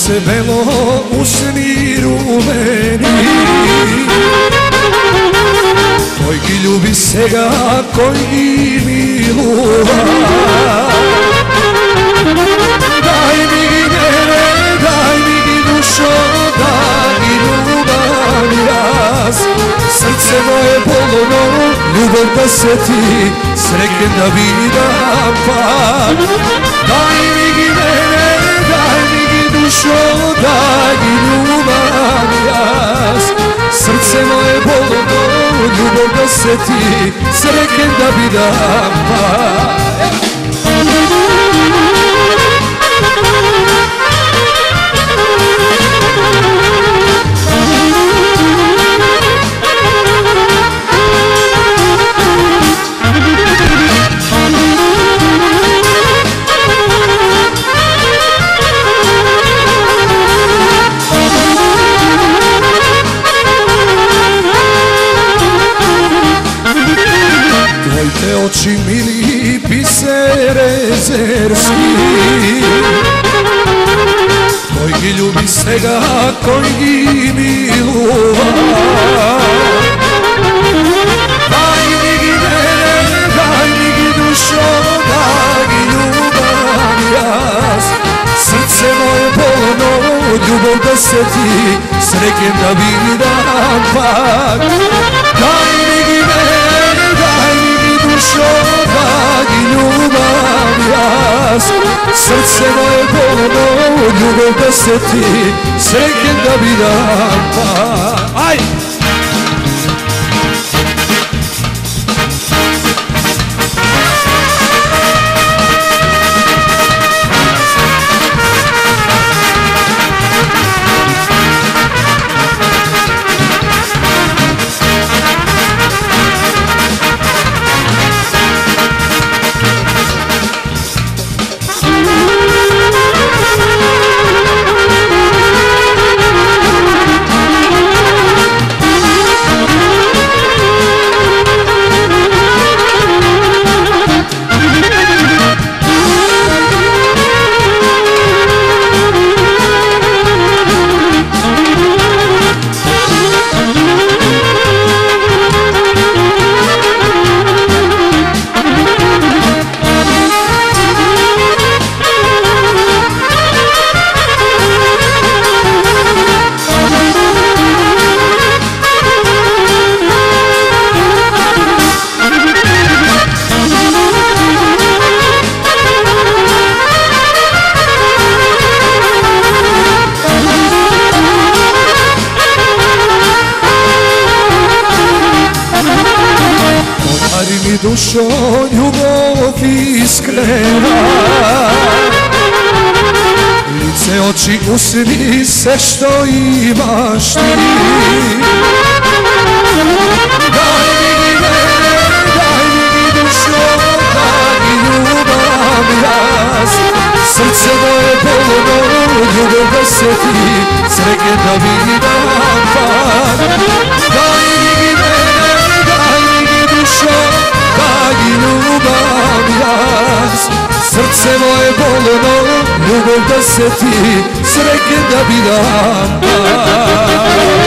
se belo usni rumeni, koji gi ljubi sega, koji gi miluva. Daj mi gi mene, daj mi gi dušo, daj mi ljubav jas. Srce moje bolno, ljubav da se ti srećen da vidam pak. Daj mi gi mene, daj mi gi dušo, daj mi ljubav jas. Srce moje bolno, ljubav da se ti srećen da vidam pak. Te oči mili bisere zerski, koji gi ljubi svega, koji gi miluva. Daj mi gi mene, daj mi gi dušo, daj mi ljubav jas. Srce moje bolno, ljubav da se ti srećen da vidam pak. Daj mi gi mene, daj mi gi dušo, daj mi ljubav jas. Srce moje bolno, ljubav da se ti srećen da vidam pak. Aj! Podari mi dušo ljubav iskrena, lice, oči, usni, sve što imaš ti. Daj mi gi mene, daj mi gi dušo, daj mi ljubav jas. Srce moje bolno, ljubav da se ti srećen da vidam pak. Daj mi gi mene, daj mi gi dušo, daj mi ljubav jas. Srce moje bolno, ljubav da se ti srećen da vidam pak.